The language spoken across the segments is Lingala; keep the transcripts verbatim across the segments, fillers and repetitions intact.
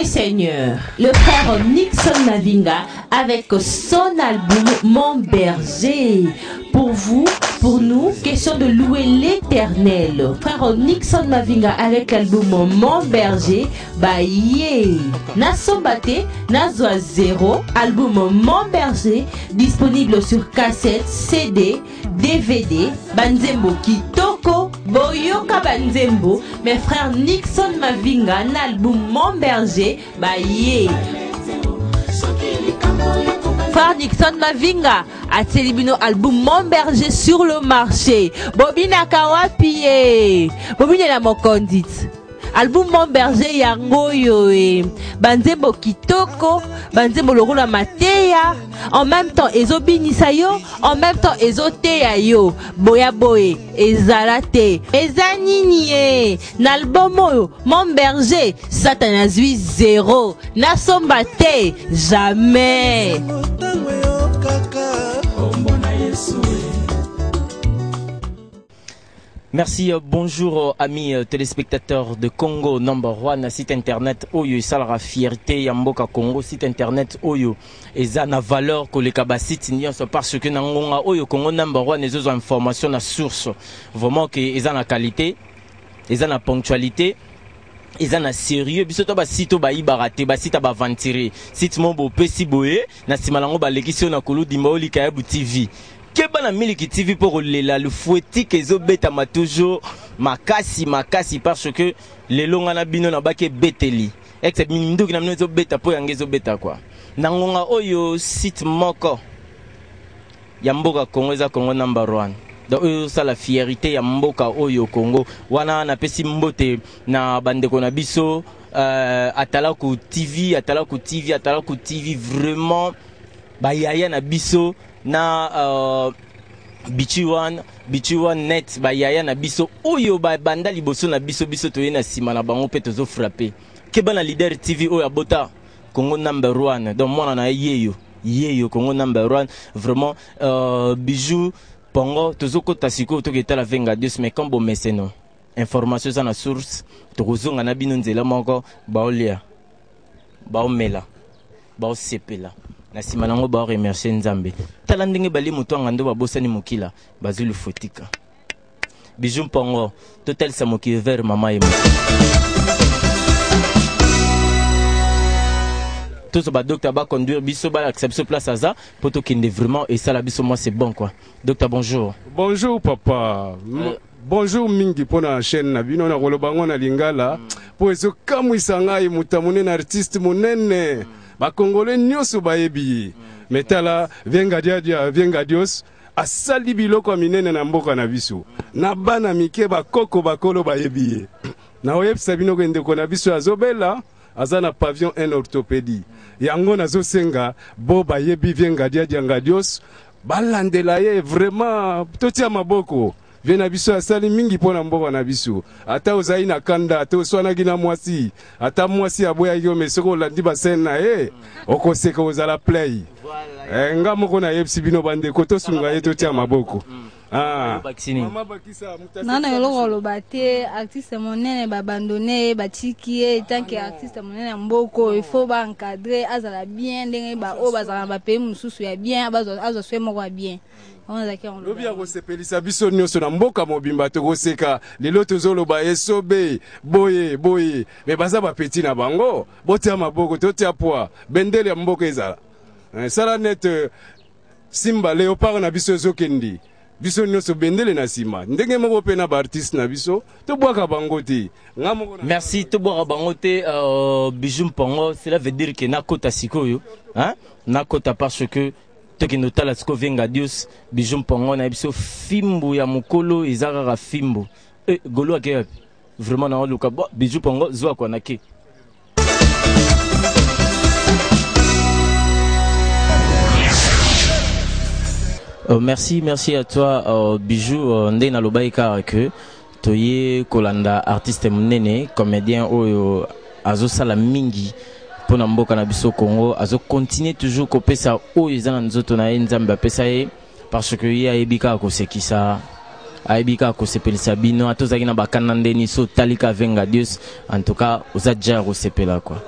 et seigneurs, le frère Nixon Mavinga avec son album Mon Berger. Pour vous, pour nous, question de louer l'éternel. Frère Nixon Mavinga avec l'album Mon Berger, bah yeah. Nasombate, Nazwa Zero, album Mon Berger, disponible sur cassette, C D, D V D, Banzembo Kitoko, Boyoka Banzembo, mes frères Nixon Mavinga, un album Mon Berger, bah yeah. Frère Nixon Mavinga a célébré album Mon Berger sur le marché. Bobina Kawapi, Bobina la Mokondit. Album Mon Berger yango yoe. Banzembo Kitoko, Banzembo Loro la Mateya. En même temps, ezobinisa yo, en même temps, ezoteya yo. Boya boye, ezalate, ezaniniye. N'album yo, Mon Berger, Satanazui zéro. Nasombate, jamais. Merci, euh, bonjour euh, amis euh, téléspectateurs de Congo number one, site internet Oyo et Salara Fierté Yamboka Congo, site internet Oyo et Zana valeur que les cabacites nyonso parce que nangonga Oyo Congo number one les autres informations na source vraiment que ils ont la qualité, ils ont la ponctualité. Ils ont la sérieux, biso to ba site ba ibarate ba site ba ventire site mon beau pesi boye na simalango ba lekisi na kulu dimoli kayabu T V. Keba na Miliki T V pour le la le fouetti que zo beta ma toujours makasi makasi parce que les longa na bino na bake beteli ex mindu ki na mino zo beta po yange zo beta quoi nangonga oyo site moko ya mboka Congo za Congo number one donc oyo ça la fierté ya mboka oyo Congo wana na pesi mbote na bandeko na biso euh, atalaku T V atalaku T V atalaku T V vraiment ba yaya na biso na uh, bichuan bichuan net ba yaya na biso oyo ba banda liboso na biso biso toye na sima na bango pe tozo frapper keba na leader T V oyo abota Congo number one donc mona na yeyo yeyo Congo number one vraiment euh, bijou pongo tozo kota siko to keta la venga Dieu mais comme bon mécène information ça na source tozo ngana bino nzela moko ba olia ba omela ba osepela na simanango ba remercier Nzambe tala ndenge bali muto ngando ba bosani mokila bazulu fotika bijou pongo total samoki vers mama emo tous ba docteur ba conduire biso ba accepter place aza poto kinde vraiment et ça la biso moi c'est bon quoi docteur bonjour bonjour papa euh, bonjour mingi pona chaîne na bino na kolobango na lingala po ezo kamwisa ngai mutamune na artiste monene ba congolais nyoso ba yebi metala venga dia venga dios asali biloko minene na mboka na biso na bana mike ba koko ba kolo ba yebi na oyebisa bino ko ndeko na biso azobela azana pavillon en orthopédie yango nazo senga bo ba yebi venga dia dia dios balandela ye vraiment totia maboko vena biso asali mingi pona mboka na biso ata ozai na kanda ata oswana gina mwasi ata mwasi aboya yo mesoko landi ba scène na ye okoseka ozala play eh nga moko na yebisi bino bande ko to sunga ye to tia maboko ah mama bakisa mutasa nana yolo lo bate artiste monene ba abandonné ba tiki tant que artiste monene mboko il faut ba encadrer azala bien ndenge ba o bazala ba pe mususu ya bien abazo azo swe moko bien on zaki on lobi ya kosepelisa biso nyonso na mboka mobimba to koseka lelo tozolo ba esobe boye boye me baza ba petit na bango botia maboko to tia poa bendele ya mboka ezala sala net simba léopard na biso zokendi biso nyonso bendele na sima ndenge moko pe na ba artiste na biso to bwaka bango te ngamoko merci to bwaka bango te euh, bijou pongo cela veut dire que na kota sikoyo hein na kota parce que toki notala siko venga Dios bijou pongo na biso fimbu ya mukolo izaka fimbu e golo ake vraiment na luka bijou pongo zwa kwa nake. Euh, merci, merci à toi, euh, Bijou. Euh, Ndé na lobaïka que toye kolanda artiste mnene, comédien oyo azo sala mingi pour namboka na biso Congo, azo continuer toujours kopé sa oyo zana nzoto na nzamba pesa ye parce que ye aibika ko sekisa aibika ko sepelisa bino atozaki na bakana ndeni so talika venga Dios en tout cas oza déjà ko sepela quoi.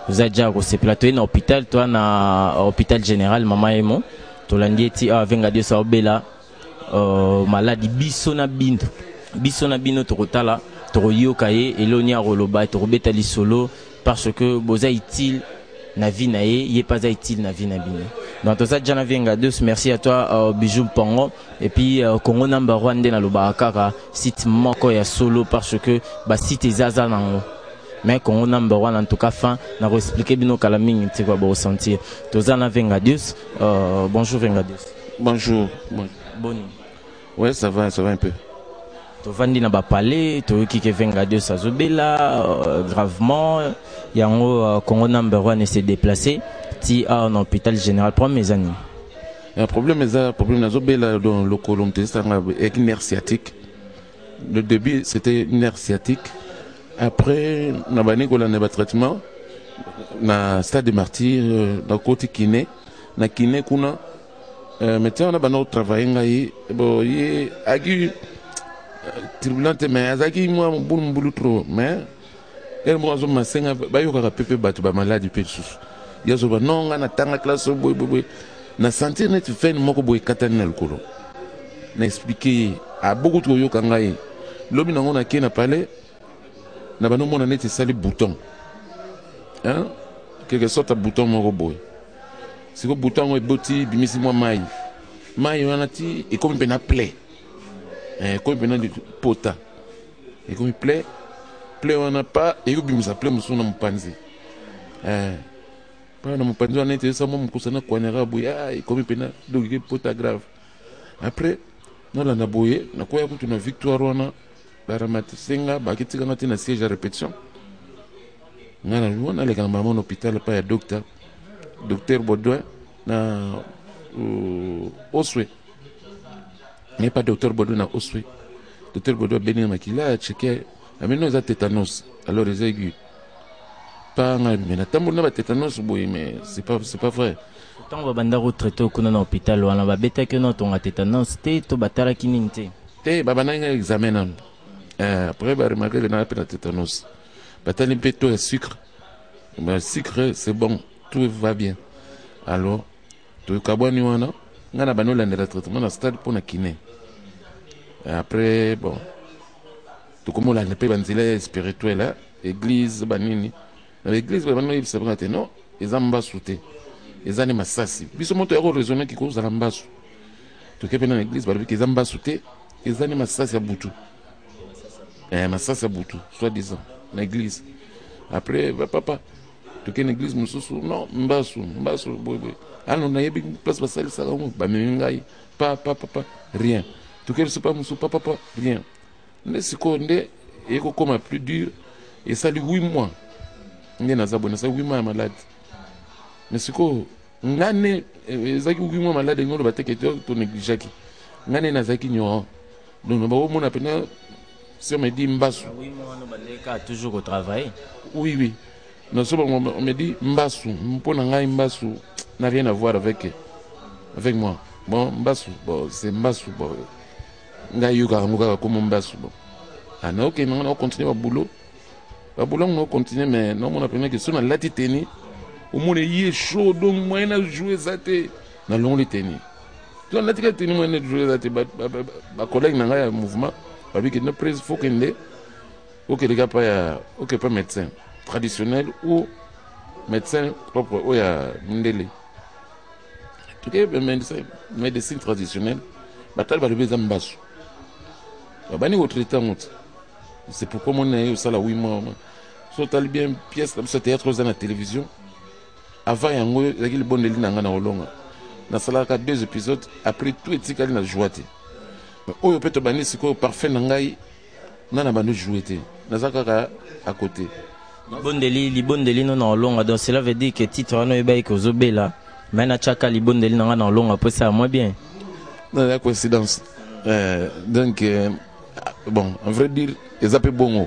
vous avez déjà ce plateau dans l'hôpital, toi na hôpital général Maman Emo, tu l'as dit ti a venga Dieu ça bela maladie bisona bindo. Bisona bindo to kotala, to yokaye elonia roloba to betali solo parce que boza utile na vie na ye, il est pas utile na vie na bino. Donc tout ça déjà venga Dieu, merci à toi euh, Bijou Pongo et puis euh, Congo number one na lobakaka site moko ya solo parce que ba site zaza nango. Mais Congo number one en tout cas fin na expliquer bino kala mingi tu quoi bo sentir. Tout ça na venga Dieu. Euh, bonjour venga Dieu. Bonjour. Bon. Bonne. Ouais, ça va, ça va un peu. Tu vandi na ba parler, tu qui que venga Dieu ça zobela euh, gravement. Yango euh, Congo number one s'est déplacé. Ti a un hôpital général pour mes années. Un problème est un problème na zobela dans le colombe c'est avec une nerf sciatique. Le début c'était une nerf sciatique. Après na bani ko la na traitement na stade de martyr dans côté kiné na kiné kuna euh, maintenant on a bano travailler ngai bon y agi turbulente mais azaki moi mbulu mbulu trop mais elle moi zo masenga ba yo ka pepe batu ba malade pe sous ya zo ba nonga na tanga classe boy boy na sentir net fait moko boy katana le kolo na expliquer a beaucoup trop yo kangai lobi nango na kena parler na bano mona net sali bouton hein quelque sorte de bouton moko boy si ko bouton e boti bimisi moi mai mai wana ti e comme pena plaît eh comme pena de pota e comme plaît plaît wana pas e bimisa plaît musu na mpanzi eh pas na mpanzi wana te ça mo mkusana kwanera boy ah e comme pena donc pota grave après na la na boye na koya kutu na victoire wana baramati senga bakitika ngati na siège à répétition ngana luona le kamba mon hôpital pas ya docteur docteur Baudouin na euh, Oswe mais pas docteur Baudouin na Oswe docteur Baudouin Bénin Makila checké ameno za tétanos alors les aigus pas mais na tambo na ba tétanos boy mais c'est pas c'est pas vrai tant ba banda retraité kuna na hôpital wana ba beta que non ton tétanos té to batala kininte té ba bana examen euh, après ba remarquer que na pas tétanos batali péto et sucre mais sucre c'est bon tout va bien alors tu kaboni wana ngana banola ndela traitement na stade pour na kiné après bon tu comme la pe banzela spirituelle église banini l'église banani c'est vrai non ils amba souté ils ani masasi biso moto ero raisonner qui cause la mbasu tu kepe na église ba qu'ils amba souté ils ani masasi ya butu eh masasi ya butu soit disant na église après papa tu qu'une église mususu non mbasu mbasu boy boy alors na yebi place basali ça ba mingai pa pa pa rien tu qu'elle pas musu papa pa rien ne seconde et comme plus dur et ça lui huit mois ngé na zabona ça huit mois malade mais siko ngane ezaki huit mois malade ngolo bateke to négligaki ngane na zaki nyo donc ba mona pena si on me dit mbasu huit mois no baleka toujours au travail oui oui non c'est bon on me dit mbasu mpona ngai mbasu n'a rien à voir avec avec moi bon mbasu bon c'est mbasu bon ngai yuka nguka comme mbasu bon ah non ok non on continue au boulot au boulot on continue mais non on a première question la titani au monde y est chaud donc moi na jouer ça te na long les tenir tu on a dit tenir moi na jouer ça te ba collègue na ngai mouvement parce que notre prise faut qu'il ait ok les gars pas ok pas médecin traditionnel ou médecin propre ou ya ndele tout cas médecin médecine traditionnelle batal ba lever zambasu bani au traitement c'est pourquoi mon est au sala huit mois so tal bien pièce dans ce théâtre dans la télévision avant yango zaki le bon de lina ngana olonga na sala ka deux épisodes après tout etikali na joie oyo peut bani siko parfait na ngai na na banu jouer na zaka à côté Libondeli, libondeli non en long, donc cela veut dire que titre no eba ko zobela, mais na chaka libondeli non en long après ça moins bien. Non, la coïncidence. Euh, donc euh, bon, en vrai dire, ils appellent bon.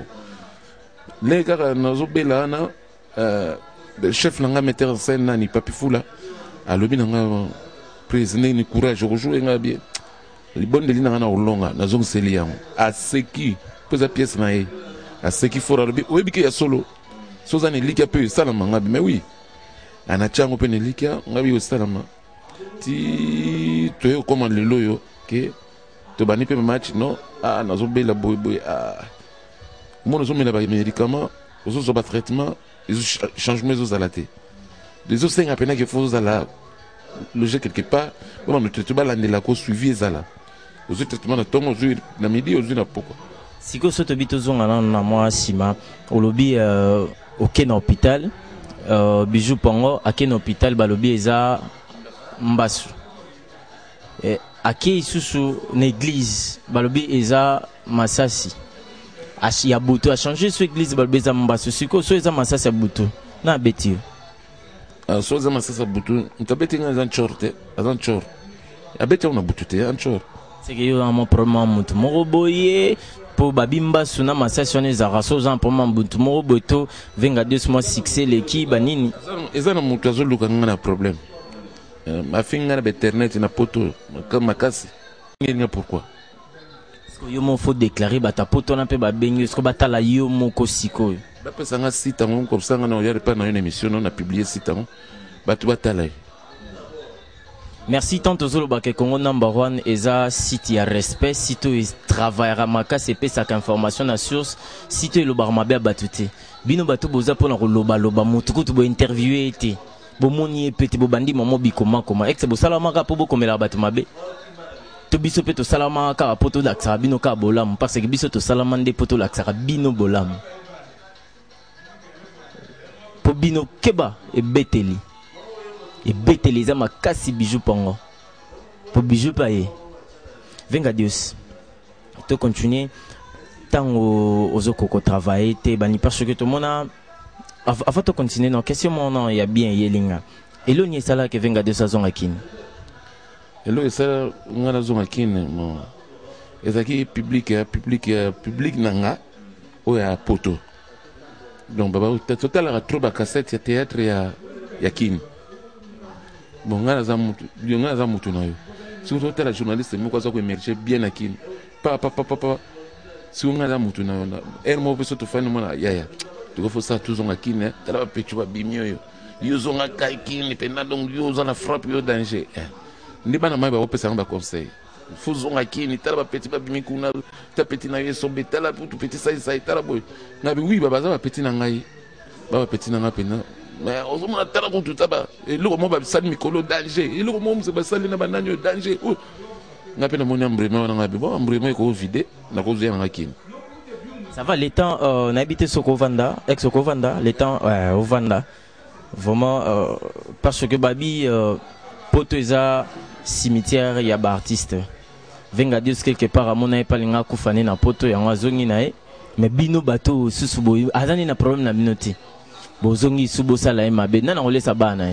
Les gars na zobela na euh le chef langa metteur en scène nani papi fula. A lobi nanga président ni courage rejouer nga bien. Libondeli non en long na zong seliam. A ce qui pose la pièce na e. A ce qui fera lobi, oyebi ke ya solo. soza ne likia pe salama ngabi mais oui ana chango pe ne likia ngabi yo salama ti to comment le loyo que to bani pe match non ah nazo bela boy boy ah mon nazo mena ba médicament ozo zo ba traitement ils changement aux alaté les autres cinq appena que faut ala loger quelque part bon le traitement la ne la ko suivi ezala aux traitement na tongo zo na midi ozo na poko siko soto bitozonga na na moi sima olobi euh, ok na hôpital euh, bijou pongo ake na hôpital balobi eza mbasu et ake isusu na église balobi eza masasi ashi ya butu a changé sur église balobi eza mbasu siko so eza masasi ya butu na beti ah so eza masasi ya butu ntabeti nga eza nchorte eza nchor abeti ona butu te nchor c'est que yo amo problème mutu moko boye pour babimba suna masasi on ezara so za problème mutu moko boto venga deux mois succès l'équipe banini eza na mutu azoluka nga na problème ma finga na internet na poto comme makasi ngeni pourquoi est-ce que yo mo faut déclarer bata poto na pe ba bengi est-ce que batala yo moko siko ba pesa nga site ngo comme ça nga na yare pas na une émission on a publié site ngo batu batala. Merci tant aux Zolobake Congo number one eza site ya respect site is travaillera makasi pe sa information na source site lo barmabe batute bino bato boza pona ko loba loba mutukutu bo interviewer été bo moni epete bo bandi mamo bikoma koma ex bo salama ka po bo komela bato mabe to biso pe to salama ka poto laksa bino ka bolam parce que biso to salama nde poto laksa bino bolam po bino keba e beteli et bête les âmes à casser bijou pongo pour bijou paye venga Dios to continuer tant aux autres travailler te bani parce que tout le monde a avant de continuer non question mon nom il y a bien yelinga et l'on y est là que venga Dios à zone akin et l'on est ça on a zone akin mon et ça qui public public public nanga ou ya poto donc baba total a trop ba cassette théâtre ya yakin bon ngana za mutu ngana za mutu na yo surtout tela journaliste mo kwa za ko emerger bien akini pa pa pa pa pa si ngana za mutu na yo er mo beso to fani mo na ya ya to faut ça tous on akini tala pe tu ba bimio yo yo zo ngaka akini pe na donc yo zo na frappe yo danger ndi bana mai ba opesa ba conseil faut zo ngakini tala ba petit ba bimi kuna ta petit na yo so betala pour tout petit ça ça tala boy ngabi oui baba za ba petit na ngai baba petit na ngapena mais on a tellement de tout ça et le moment va salir mikolo danger et le moment c'est va salir na bananyo danger oh n'a pas mon ambrement on a bon ambrement ko vide na ko zia ngakini ça va les temps euh, on habité Sokovanda ex Sokovanda les temps ouais au Vanda vraiment euh, parce que babi euh, potoza cimetière ya ba artiste venga Dios quelque part à mon ai pas linga kufane na poto ya ngazongi nae mais bino bato susubo azani na problème na minoti bozongi subo sala mabe nana olesa bana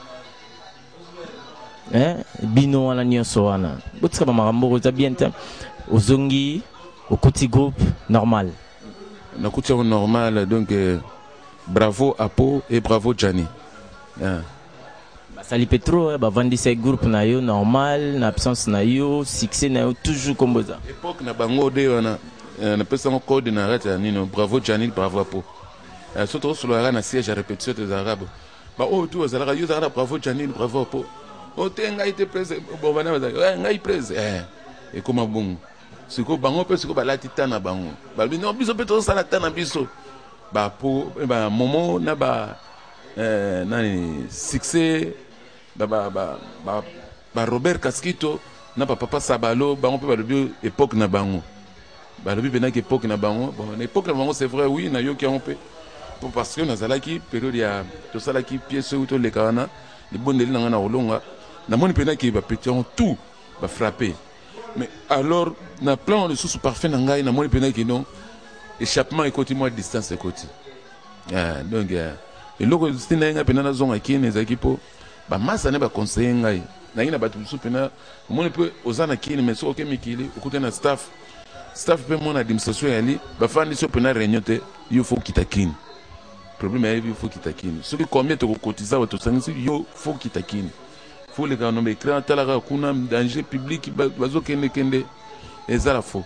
eh bino wana nyonso wana botsika ba makambo za bien temps ozongi au petit groupe normal na kuti normal donc euh, bravo Apo et bravo Johnny ah basali petro ba vandi ces groupe na yo normal na absence na yo succès na yo toujours comme ça époque na bango de wana na pesa ngo code na rata nino bravo Johnny bravo Apo surtout sur le siège à répétition des arabes bah oh tu vas aller à bravo Janine bravo po oh tenga été presse bon bana ngai presse eh et comment bon c'est que bango peut c'est que la titana bango bah non biso peut ça la tana biso bah po bah momo na ba euh nani succès bah bah bah bah Robert Casquito na papa Sabalo bango peut le bio époque na bango bah le bio na époque na bango bon époque na bango c'est vrai oui na yo qui on peut parce que nous avons qui période ya tout ça là qui pièce ou tout les canards les bonnes lignes na olonga na moni pena qui va péter tout va frapper mais alors na plan de sous parfait na ngai na moni pena qui non échappement et côté moi distance et côté ah donc et logo stina nga pena na zonga qui les équipes ba massa ne ba conseiller ngai na ina ba tout sous pena moni peut ozana qui mais so ke mikili okuta na staff staff pe mon administration yali ba fandi so pena réunion te il faut quitter kin problème est il faut qu'il taquine ce que combien te cotiser au total il faut qu'il taquine faut les gars nommer créer un tel kuna danger public bazo kende kende et ça la faut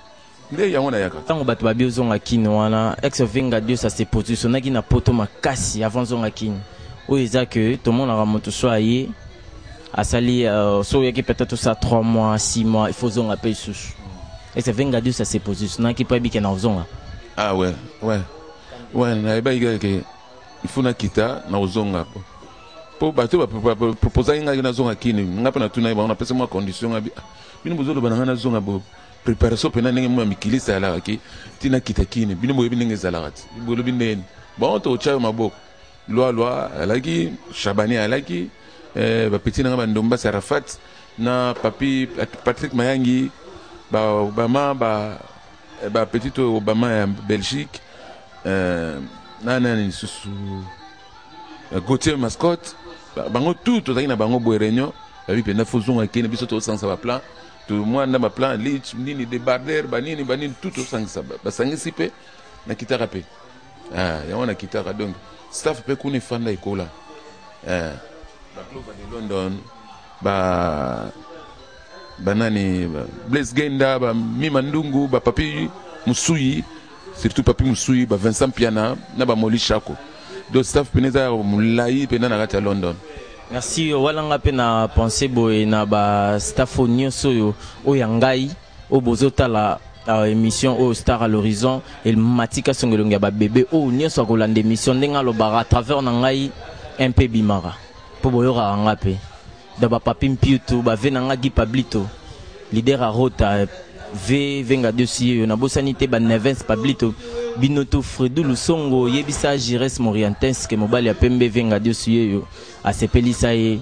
nde yango na yaka tango bato babi ozonga kini wana ex Venga Dieu ça se positionnaki na poto makasi avant zonga kini oyo eza ke tomonaka moto so aye asali uh, so yaki peut-être ça trois mois six mois il faut zonga pe isusu ex Venga Dieu ça se positionnaki pa bike na ozonga. Ah ouais ouais ouais na eba iga ke il faut na kita na ozonga po po bato ba proposer nga na zonga kini ngapa na tuna ba na pesa mo condition abi bino bozolo bana na zonga bo préparation pena ndenge mo mikili sala ki tina kita kini bino mo yebi ndenge zala ati bolo binene bon to chayo maboko loi loi alaki Shabani alaki eh ba petit nga ba ndomba Sarafat na papi Patrick Mayangi ba Obama ba ba petit Obama ya Belgique euh na na ni susu Gauthier mascotte bango tout tozaki na bango boye réunion babi pena fozonga kini biso to sansa ba plan tout moi na ba plan lich nini débarder banini banini tout to sansa ba sangisi pe na kitara pe ah ya wana kitara donc staff pe kuni fanda ikola eh ba club de London ba banani Blaise Genda ba Mima Ndungu ba papi Musuyi surtout papi Musuyi ba Vincent Piana na ba Moli Chako do staff peneza mulai pena na kata London. Merci walanga pe na penser boy na ba staff nyonso yo oyangai o bozotala uh, émission au Star à l'horizon et matika songolonga ba bébé o nyonso kolanda émission ndenga lo bara à travers na ngai un peu bimara po boyora ngape da ba papi mpiutu ba venanga gi pablito leader a rota v Venga Dieu si na bosanité ba Nevens pablito binoto Fredu Lusongo yebisa Jires Morientens ke mobali ya pembe Venga Dieu si yo a sepelisa ye.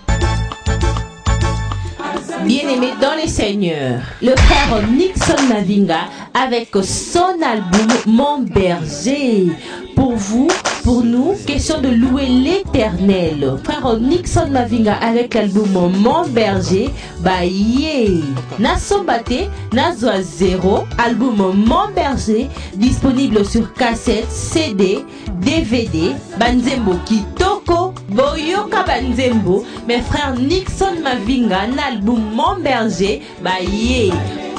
Bien-aimé dans les seigneurs, le frère Nixon Mavinga avec son album Mon Berger. Pour vous, pour nous, question de louer l'éternel. Frère Nixon Mavinga avec l'album Mon Berger. Bah yeah. Nasombate, Nazwa Zero, album Mon Berger, disponible sur cassette, C D, D V D, Banzembo Kitoko, Boyoka Banzembo, mes frères Nixon Mavinga, l'album Mon Berger, bah yeah.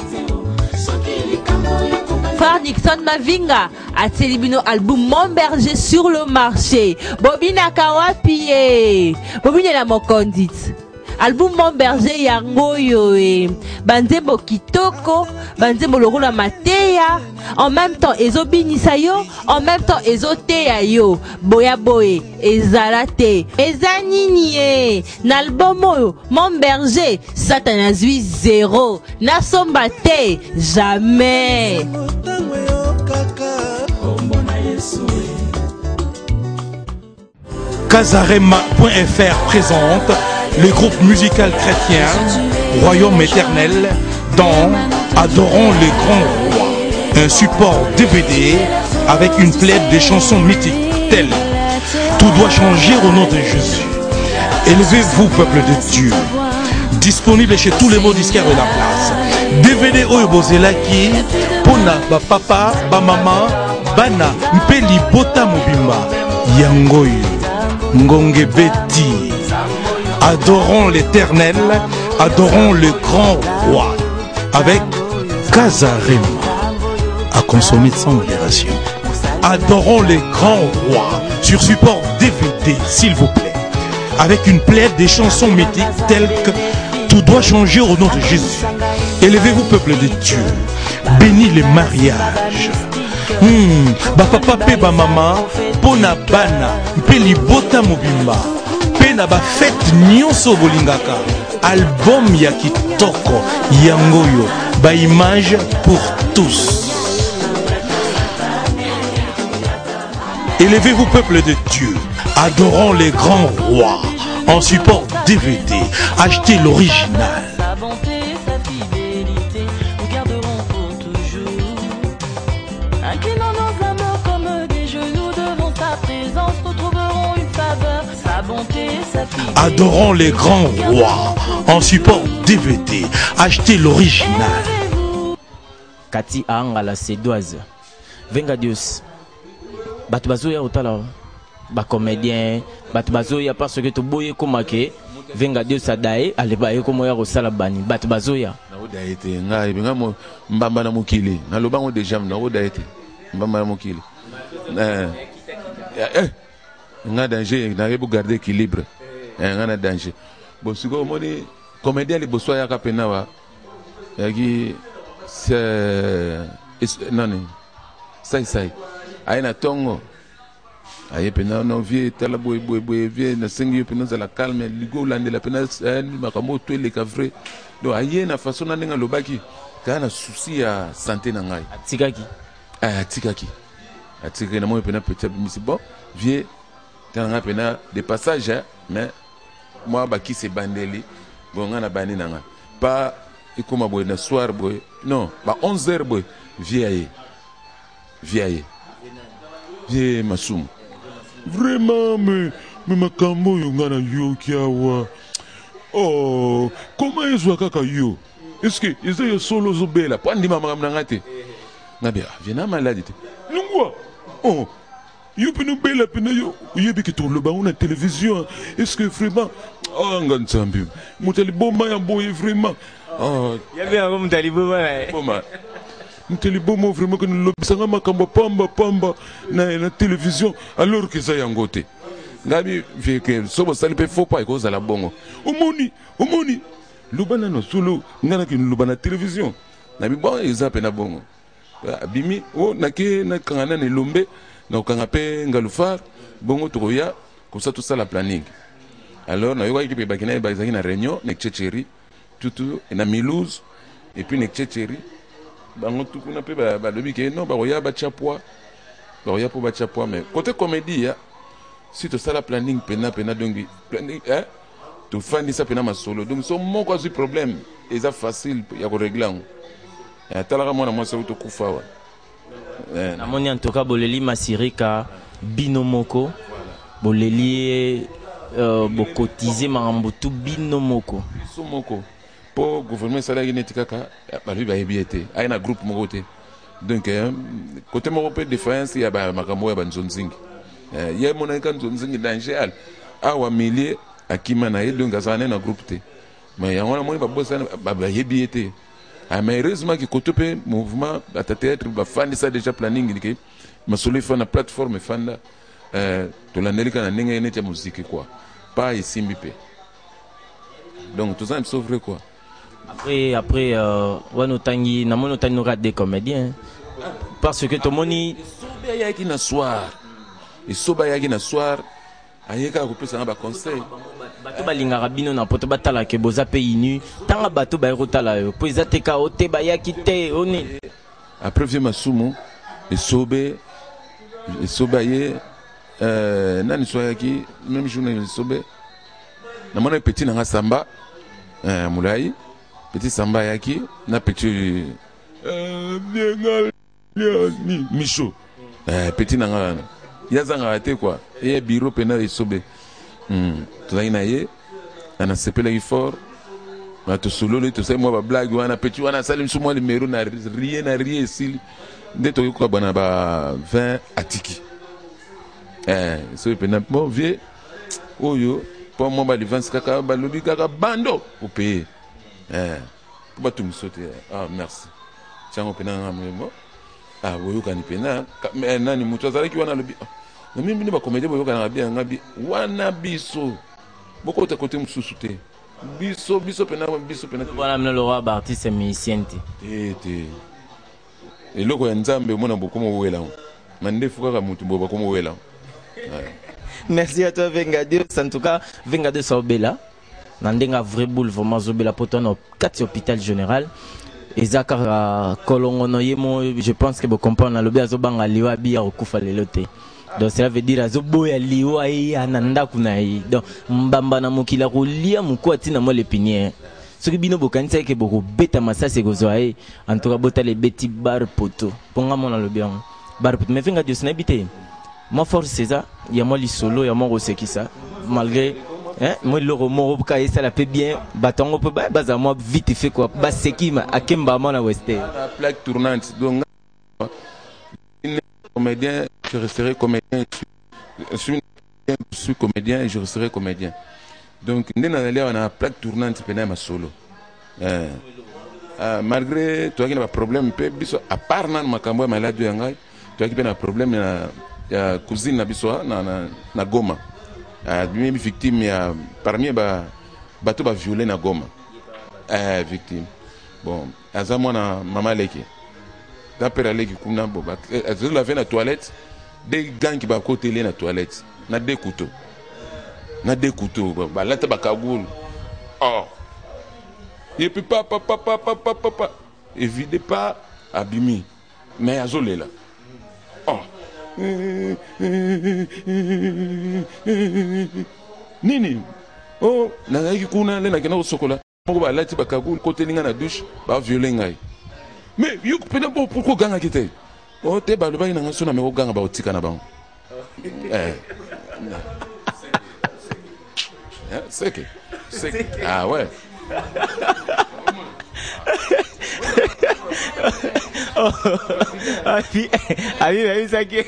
Frère Nixon Mavinga a célébré album Mon Berger sur le marché. Bobina Kawapi, Bobina la Mokondit. Album Mon Berger yango yo e banzembo kitoko banzembo lokola mateya en même temps ezobinisa yo en même temps ezoteya yo boya boye ezala te eza nini e na album oyo Mon Berger Satan zwi zéro nasomba te jamais. Kazarema point F R présente le groupe musical chrétien Royaume éternel dans Adorons le grand roi, un support D V D avec une plaide de chansons mythiques telles Tout doit changer au nom de Jésus. Élevez-vous peuple de Dieu. Disponible chez tous les mots disquaires de la place. D V D oyo bozelaki pona ba papa ba mama bana mpeli bota mobimba yangoyo ngonge beti. Adorons l'éternel, adorons le grand roi avec Kazarema à consommer sans modération. Adorons le grand roi sur support D V D s'il vous plaît, avec une plaide des chansons mythiques telles que Tout doit changer au nom de Jésus. Élevez-vous peuple de Dieu, bénis les mariages. Hmm, ba papa pe ba mama pona bana mpe libota mobimba pe na ba fête nyonso bolingaka. Album ya kitoko yangoyo ba image pour tous. Élevez-vous peuple de Dieu, adorons les grands rois en support D V D. Achetez l'original. Sa bonté, sa fidélité, nous garderons pour toujours. Inclinons nos âmes comme des genoux devant sa présence, retrouverons une faveur. Sa bonté, sa fidélité. Adorons les grands rois en support D V D. Achetez l'original. Kati Angala Sédoise. Venga Dios. Batu bazoya otala ba comédien, batu bazoya parce que to boye komake Venga Dios adaye ale baye komo ya kosala bani batu bazoya. daete ngai benga mo mbamba na mokili na lobango déjà na o daete mbamba na mokili eh eh nga danger na rebu garder équilibre eh nga na danger bon siko moni comédien li boswa ya kapena wa yaki c'est non sai sai aina tongo aye pena no vie tala boy boy boy vie na sengi pena za la calme ligo lande la pena makambo to le kavre do aye na façon na nga lobaki kana souci ya santé na ngai atikaki ah atikaki atikaki na mo pena petit misi bon vie kana pena de passage mais moi baki se bandeli bon nga na bani na nga pas ikoma boy na soir boy non ba onze heures boy vie aye vie aye vie masumu vraiment mais mais makambo yo ngana yo kiawa oh comment ezwa kaka yo est-ce que eza yo solo zobela pandi mama ngate ngabia viena malade te lungwa oh yo pino bela pino yo yebi ki to le ba na télévision est-ce que vraiment oh ngantambi mutali bomba ya boye vraiment oh yabi ngo mutali bomba bomba mutali bomba vraiment que nous lobisanga makambo pamba pamba na na télévision alors que ça yangote ngabi veke sobo salipe faut pas cause la bongo omoni omoni lubana no solo ngana ki lubana télévision na bi bon exemple na bongo bimi o na ke na kangana ne lombe na kanga pe ngalufar bongo toya comme ça tout ça la planning alors na yo ki pe bakina ba na réunion nek tchétchéri tout tout na Milouz et puis nek tchétchéri bango tout kuna pe ba lobi ke non ba roya ba chapwa ba roya po ba chapwa mais côté comédie ya si tu as la planning pena pena donc planning hein tu fais ça pena ma solo donc so mon quoi problème et ça facile ya ko régler et talaka mona moi c'est auto kufa wa na moni en tout cas boleli masirika binomoko boleli euh bo cotiser mambo tout binomoko somoko pour gouvernement salaire netikaka ba lui ba ebiete ay na groupe moko te donc côté mo pe défense ya ba makambo ya banzonzingi ye mona kan zonzingi danger awa millier akima na yedo ngazana na groupe te mais yango na moni ba bossa ba ba yebiete ah mais heureusement que côté pe mouvement à théâtre ba fandi ça déjà planning que ma solo fa na plateforme fanda euh to la nelika na ninga ene ya musique quoi pas ici mbipe donc tout ça me sauve quoi après après euh wano tangi na mono tangi no des comédiens parce que to moni sobe ya ki na soir et soba yaki na soir ayeka ko pesa ba conseil bato balingaka bino na poto batala ke boza pe inu tanga bato ba rotala yo po ezateka ote ba yaki te oni après vie masumu et sobe et soba ye euh nani so yaki même journée sobe na mona petit na samba euh mulai petit samba yaki na petit euh bien ni micho euh petit na ngana yazanga ate quoi et bureau pena isobe hmm tozali na ye ana sepela fort na to solo le to sai moi ba blague wana petit wana salim sou moi numéro na rien na rien ici de to ko bana ba vingt atiki eh so pena bon vieux oyo pour moi ba vingt kaka ba lobi kaka bando au payer eh ba tout me sauter ah merci tiens on pena ngamo ah woyo kani pena mais nani mutu azalaki wana lobi na mimi ni ba comédie boyo kana bien ngabi wana biso boko te côté mususu te biso biso pena biso pena voilà mna le roi artiste musicien te eh te et loko ya nzambe mona bokomo wela mande fuka ka mutu boba komo wela merci à toi Vengadeo en tout cas Vengadeo Sobela nandenga vrai boule vraiment Zobela potano quatre hôpital général ezaka kolongo no yemo je pense que vous comprenez le bien zobanga liwa bia okufa lelo te donc cela veut dire azoboya liwa yi ananda kuna yi donc mbamba na mokila kolia mukwati na mo lepinier soki bino bokanisa ke boko beta masase kozwa yi en tout cas bota les beti bar poto ponga mona le bien bar poto mais finga Dieu snabité moi force c'est ça il y a moi li solo il y a moi rosekisa malgré hein moi le romo ka ça la fait bien batongo peut ba baza moi vite fait quoi ba sekima akemba mona weste la plaque tournante donc comédien je resterai comédien je suis je suis comédien et je resterai comédien donc ndena aller on a plaque tournante pena ma solo euh uh, malgré tu as un problème peu biso à part nan makambo malade yangai tu as un problème na ya cousine na biso na na, na Goma uh, même victime ya parmi ba bato ba violé na Goma euh victime bon aza mwana mama leki d'après leki kuna bo ba elle lavait na toilette des gants qui ba côté na toilette na deux couteaux na deux couteaux ba lata ba kagoul oh et puis papa papa papa papa évidez pas abimi mais azolé là oh nini oh na yaki kuna le na kena sokola moko ba lati ba kagoul côté linga na douche ba violer ngai mais yo pena bo pourquoi ganga kité oh te ba loba ina sona me ko ganga ba otika na bango eh c'est que c'est que ah ouais oh abi abi abi ça qui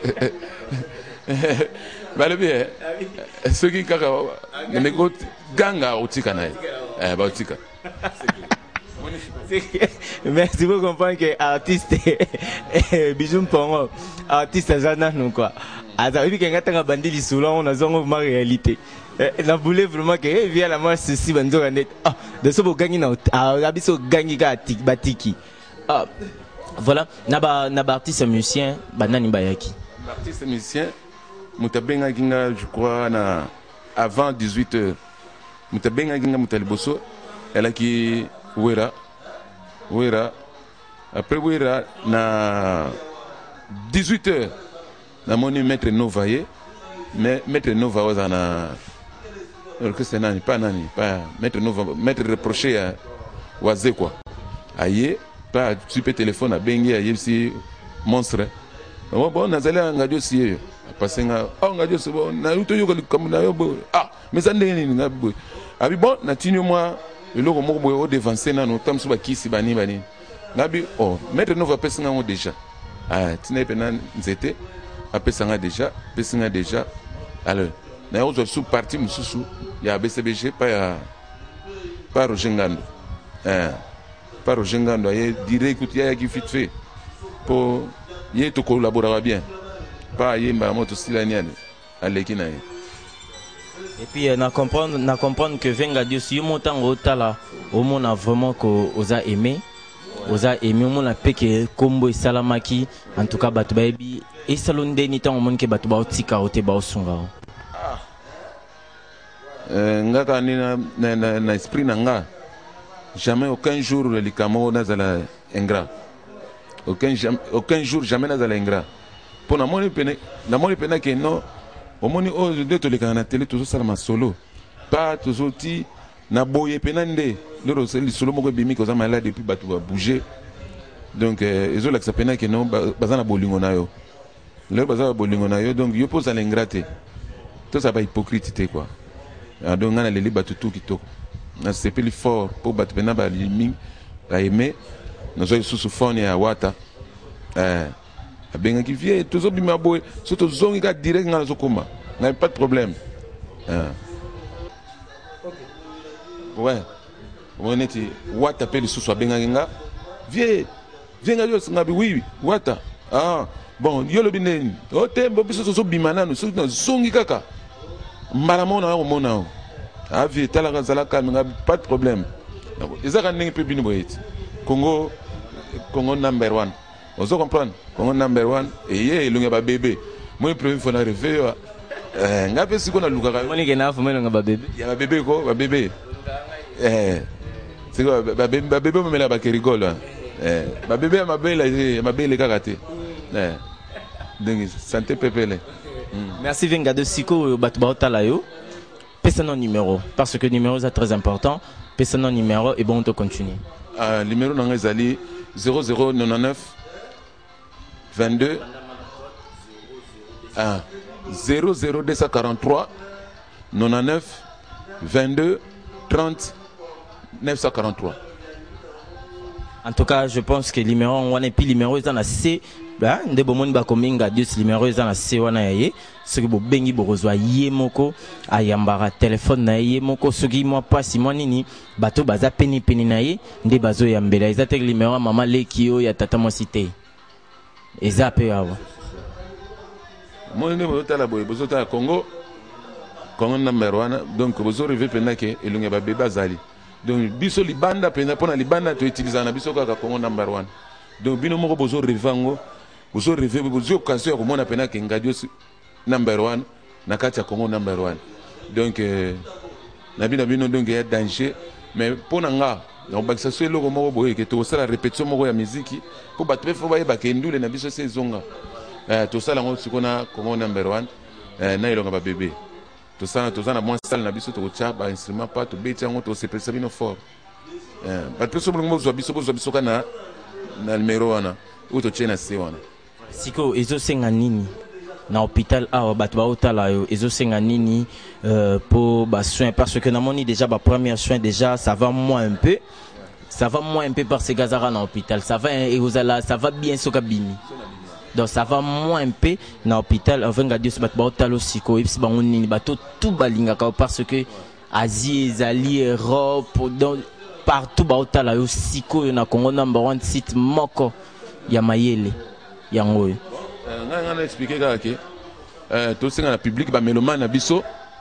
bah le bien ce qui kaka me ko ganga otika na eh ba otika merci pour comprendre que artiste Bijou Mpongo artiste zana non quoi asa ibi kenga tanga bandi lisula on a zongo ma réalité na voulait vraiment que via la moi ceci banzo net ah de ce gangi na abiso gangi ga batiki ah voilà naba naba artiste musicien banani bayaki artiste musicien mutabenga ginga je crois na avant dix-huit heures mutabenga ginga mutaliboso elle qui wera wera après wera na dix-huit heures na moni maître Novaye mais maître Nova wazana que c'est nani pas nani pas maître Nova maître reproché à waze quoi aye pas super téléphone à bengi aye si monstre bon bon nazala ngadio si passer nga oh ngadio c'est bon na uto yo comme na yo ah mais ça ndeni nga boy abi bon na tinyo moi le logo moko boy o devancer na no tam suba kisi bani bani nabi oh maître Nova pesa nga déjà ah tina pena nzete apesa nga déjà pesa nga déjà alors na yo sous parti mususu ya B C B G pas ya pas Roger Ngando eh pas Roger Ngando ya dire écoute ya qui fit fait pour y to collaborer bien pas y mba moto silaniane aleki na et puis na comprendre na comprendre que venga Dieu si montant otala au monde a vraiment ko oza aimé oza aimé au monde a peke kombo salamaki en tout cas batu baby et salonde ni tant au monde ke batu ba otika ote ba osunga ngaka ni na na na esprit nanga jamais aucun jour le likamo nazala ingrat aucun aucun jour jamais nazala ingrat pour na moni pene na moni pene que non au moni o de to lekana na télé toujours salama solo pas toujours ti na boye penande loro c'est solo moko bimi ko za malade depuis batu ba bouger donc ezo la pena que non bazana bolingo na yo le bazana bolingo na yo donc yo pose à l'ingraté tout ça pas hypocrite quoi donc on a les batu tout qui to c'est plus fort pour battre pena ba limi ba aimer nous sommes sous fond ya wata eh benga qui vient toujours bima boy surtout zongi ga direct ngala zokoma n'a pas de problème ah ouais on était wata pe le sous benga nga viens viens yo ngabi oui wata ah bon yo lo bineni o tembo biso so bimana no so zongi kaka malamona o mona a vie tala zala kalma pas de problème ezaka ndenge pe bino boyeti Congo Congo number one vous comprenez Congo number one et yé lunga ba bébé moi premier fois na rêver euh ngape siko na luka moni ke na fumela nga ba bébé ya ba bébé ko ba bébé eh siko ba bébé ba bébé me la ba rigole eh ba bébé ma belle ma belle kakate eh donc santé pepele. Merci Venga de Siko Batbaotala yo. Pesa non numéro parce que numéro c'est très important. Pesa non numéro et bon on te continue. Ah numéro non ezali zéro zéro neuf vingt-deux ah zéro zéro deux cent quarante-trois quatre-vingt-neuf vingt-deux trente neuf cent quarante-trois. En tout cas, je pense que le numéro on et puis numéro est dans la C ba nde bomoni bakominga Dios numéro eza na se wana ya ye soki bobengi bokozwa ye moko ayambaka telefone na ye moko soki mwa pasi mwa nini bato baza peni peni na ye nde bazoyambela eza te numéro ya mama leki oyo ya tata mwasi te eza pe awa moni nde bozotala boye bozotala Congo Congo number one donc bozoreve mpena ke elongi babebe azali donc biso libanda mpena mpona libanda toutiliza na biso kaka Congo number one donc bino moko bozoreve yango bozoreve bozwi occasion ya komona mpena ke Ngadio number one na kati ya Congo number one donc na bino bino donc ya danger mais mpona nga nakobakisa so eloko moko boye ke tokosala répétition moko ya miziki mpo bato mpe fo bayebaka endule na biso se ezonga tosala yango siko na Congo number one na elonga babebe tosala toza na mwa sale na biso tokotya bainstrument pa tobeti yango tosepelisa bino fort bato mpe so bolongo bozwa biso bozwa biso ka na numero wana oyo totie na se wana siko ezosenga nini na hôpital awa bato baotala yo ezosenga nini euh, pour basoin parce que namoni déjà ba premier soin déjà ça va moins un peu ça va moins un peu parce que gazara na hôpital ça va et ozala ça va bien soka bimi donc ça va moins un peu na hôpital avenga Dieu bato baotala siko epsi bango nini bato tout balingaka parce que Asie ezali Europe donc partout baotala yo siko yo na Congo number one site moko ya mayele yango yo nga nga na expliquer kaka ke tosenga na public bamelomane na biso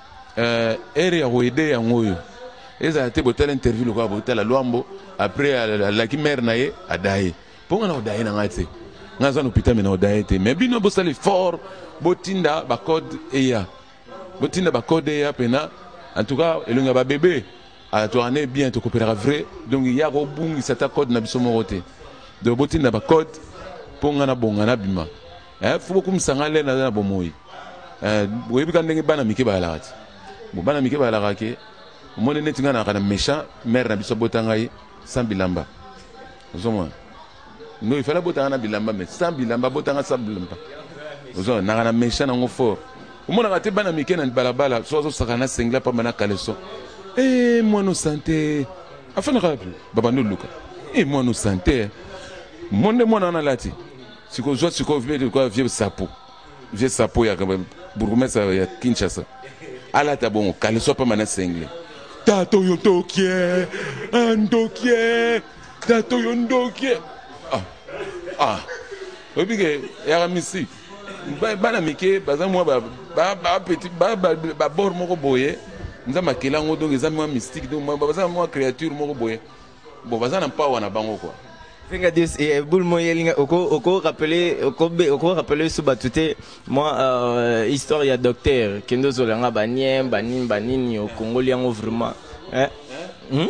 ere ya koede yango oyo ezala te botala interview lokola botala lwambo après alaki mare na ye adaye mpo nga na kodaye na nga te nga aza na hôpital me na kodaye te mais bino bosala fort botinda bacode eya botinda bacode eya mpena en tout cas elongi ya babebe toane bien tokopelaka vrai donc ya kobungisa ta code na biso moko te donc botinda bacode mpo nga na bonga na bima fo bokumisanga le naza na bomoi boyebika ndenge bana mike bayalaka te bo bana mike bayalaka ke omoni neti nga naka na méchant mare na biso bota ngai sans bilamba ozomona no ifala botanga na bilamba mais sans bilamba botanga sans bilamba ozomona naka na méchant nango fort omonaka te bana mike na balabala so azosaka na sengla pamba na kaleso e mwana santé afanaka babando luka e mwana santé monde mwana na lati siko zwa siko vile kwa vieux sapo vieux sapo ya bourgmestre ya Kinshasa ala tabongo kaleso pa mana sengle tato yondokie andokie tato yondokie ah ah obige ya misi bana mike baza mwa ba ba petit ba ba bor moko boye nza makela ngo donc eza mwa mystique donc baza mwa créature moko boye bon baza na power na bango quoi Venga Dios et boule moyelinga oko oko rappeler oko be oko rappeler sous batute moi euh, histoire ya docteur kendo zolanga baniem banim banini au Congo liango vraiment hein hmm?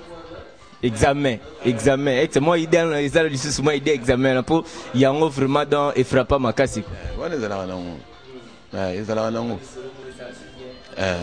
examen examen et moi idée na izalo lisu moi idée examen pour yango vraiment dans et frappa makasi wana zala nango ah ezala nango euh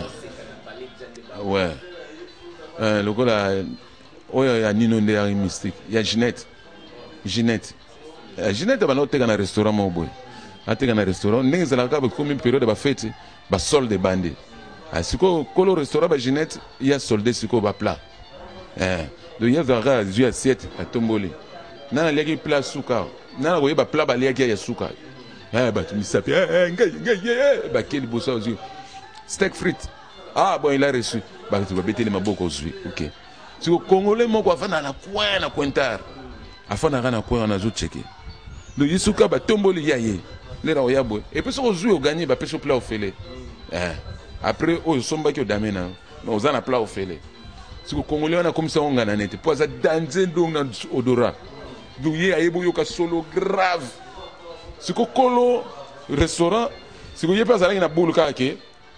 ouais euh lokola oyo ya nino nde ya mystique ya Ginette Ginette uh, Ginette bana oteka na restaurant mo boy ateka na restaurant ndenge zala ka ba komi période ba fête ba solde bande asiko kolo restaurant ba Ginette ya solde siko ba plat eh do ya zara zu assiette atomboli nana leki plat suka nana ko ba plat ba leki ya suka eh ba tu misapi eh ngai ngai ba keli bosa zu steak frites ah bon il a reçu ba tu ba beteli maboko zui OK siko congolais moko afana na coin na Pointar afana kana kwa na zo checker do yisuka ba tomboli yaye le ra oyabo et puis so zo gagner ba peso plat ofele eh après o somba ki o damena no za na plat ofele siko congolais na comme ça on ngana nete po za danze donc na odora do ye ayebo yoka solo grave siko kolo restaurant siko ye pas ala na bulu ka ke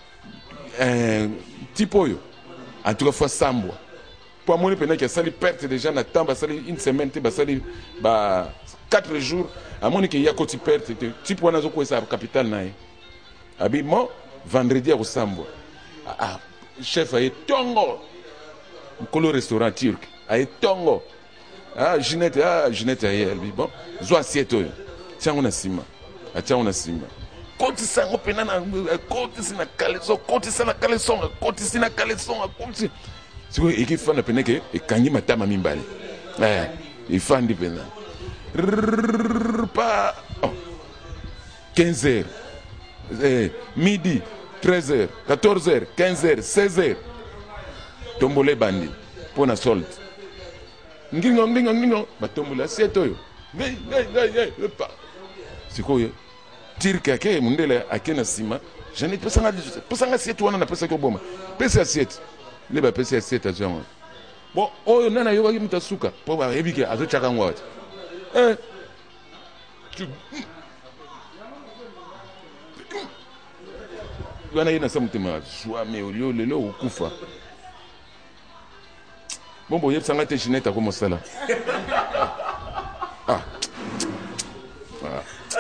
euh tipo yo en tout cas fois sambo pour moi, il y a sali perte déjà na temps, basali une semaine, basali ba quatre jours. À mon il y a côté perte, type wana zo quoi ça capitale na. Abi mo vendredi à Sambo. Ah chef a tongo. Kolo restaurant turc. A tongo. Ah Ginette, ah Ginette elle bon. Zo assiette yo. Tiens on a sima. Ah tiens on a sima. Koti sango pena na koti sina kaleso, koti sina kaleso, koti sina kaleso, koti siko équipe fan pena ke e kangi matama mimbali eh e fan di pena pa oh quinze heures, eh, midi, treize heures, quatorze heures, quinze heures, seize heures. Tombole bandi, pour la solde. Ngingo, ngingo, ngingo, ba tombole assiette oyo. Gay, gay, gay, gay, lepa. C'est quoi yo? Tire kake, mundele akena sima. J'en ai pesanga, pesanga assiette wana na pesa ko boma. Pesa assiette. Le ba pesa assiette azonga. Bon, oyo nana yo baki mutasuka, po ba ebike azo chaka ngwati. Eh. Tu wana yena sa mutema swa me olio lelo ukufa. Bon bon yebsanga te chineta ko mosala. Ah. Ah.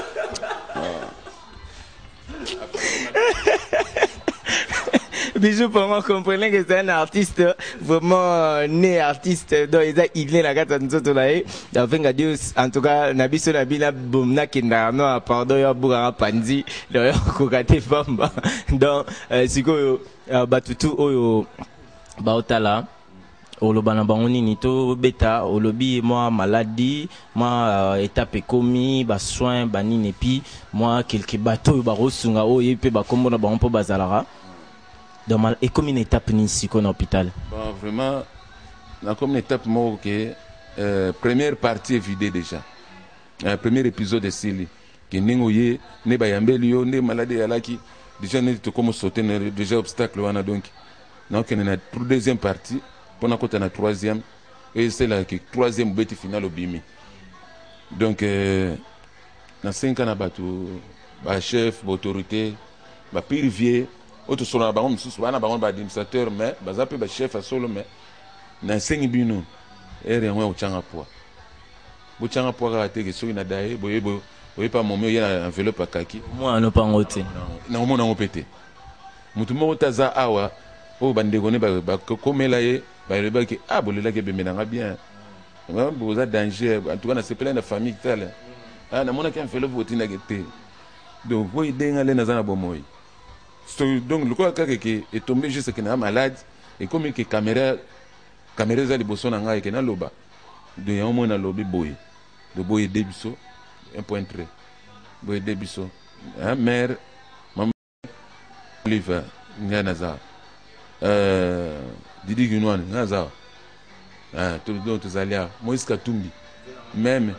Bijou, pour moi, comprenez que c'est un artiste vraiment né artiste. Donc, il est la gata de Nzotolae. En tout cas, Nabiso Nabila Boumna Kindarno, pardon, ya Bougara Panzi, d'ailleurs, Kokate Famba. Donc, c'est quoi, Batutu, Oyo, Baotala. Oloba na bango nini to beta olobi moi maladie moi étape komi ba soin ba nini puis moi quelques bateaux ba rosunga o yepe ba kombo na bango po bazalara donc mal et comme une étape ni siko na hôpital. Bon vraiment na comme une étape mo que euh, première partie est vidée déjà. Un premier épisode de Sili qui ningo ye ne ba yambeli yo ne maladie yalaki déjà ne to comme sauter déjà obstacle wana donc donc on a pour deuxième partie pendant qu'on est la troisième, et c'est la troisième bête finale au Bimi. Donc, euh, dans cinq ans, le chef, l'autorité, le pire vieux, autre sur la baronne, administrateur, mais le chef à solo, mais dans cinq ans, il y a un changa poids. Le changa poids a été que sur une adaye, vous voyez pas mon mieux, il y a un enveloppe à kaki. Moi, on n'a pas ngoté. Non, on n'a pas pété. Moutoumou taza awa, oh, bandegone, bah, comme elle a bah le bac ah bon là que bien bien vous avez danger en tout cas c'est plein de famille telle ah na mona kan fait le vote na gete donc vous denga le na zana bomoy donc le quoi que est tombé juste que na malade et comme que caméra caméra za liboso na ngai que na loba de ya mo na lobi boy de boy debiso un point très boy debiso hein mère maman Oliver ngana za euh Didi Gunwan, Naza, tout le monde tous allés, Moïse Katumbi, même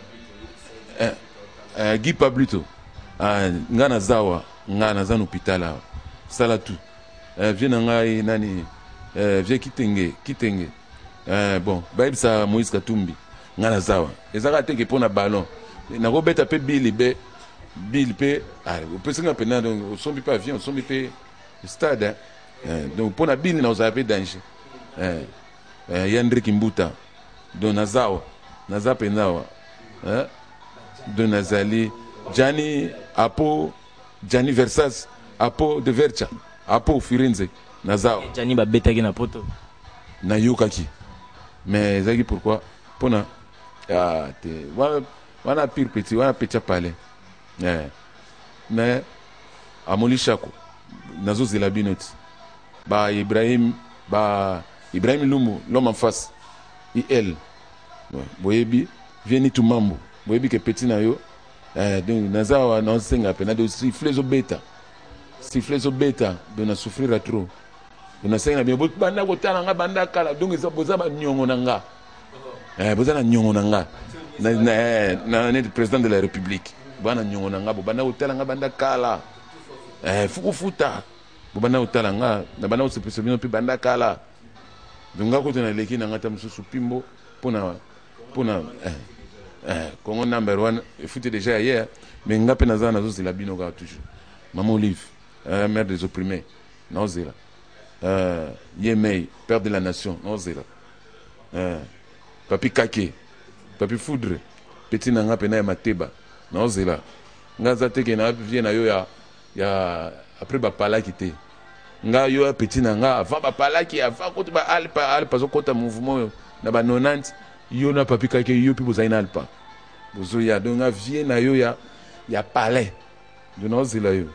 Guy Pablito, Ngana Zawa, Ngana Zan hôpital, Salatu, Vienangai Nani, Vie Kitenge, Kitenge, bon, Baib sa Moïse Katumbi, Ngana Zawa, et ça a été que pour un ballon, n'a pas bête à paix Bill, Bill P, au petit peu, donc, on s'en pas avion, on s'en pas stade, donc pour un Bill, nous avons danger. Eh, eh, Yandri Kimbuta, Don Nazawa, Nazapenawa, eh, Don Nazali, Gianni Apo, Gianni Versas, Apo de Vercha, Apo Firenze, Nazawa. Gianni Babeta qui n'a pas tout. Na Yukaki. Mais Zagi pourquoi? Pona, ah, te, wana pire petit, wana petit palais. Eh, mais, Amoli Chako, Nazo Zelabinoti, Ba Ibrahim, Ba. Ibrahim Lumu, l'homme en face, I L. Boyebi, vieni tout mambo. Boyebi que petit na yo. Donc, nazawa na senga pe na de siffler au bêta. Siffler au bêta, de na souffrir à trop. De na senga bien banda ko tala nga banda kala. Donc ils boza ba nyongo nanga. Eh, boza na nyongo nanga. Na na na président de la République. Bana nyongo nanga, banda ko tala nga banda kala. Eh, fuku futa. Banda ko tala nga, na banda ko se personnel pe banda kala. Donc, quand on a l'équipe, on a un pimbo pour na Congo number one, il faut déjà hier, mais on a peine à c'est la binoga toujours. Maman Olive, mère des opprimés, non zéro. Yemei, père de la nation, non zéro. Papi Kake, Papi Foudre, petit nanga pena mateba, non zéro. Ngazate qui n'a vient à yo ya après bapala quitté. Nga yo petit nanga avant ba pala ki avant ko ba alpa alpa zo kota mouvement na ba nonante yo na papi ka ke yo pi bozaina alpa bozo ya donc nga vie na yo ya ya palais de nozila yo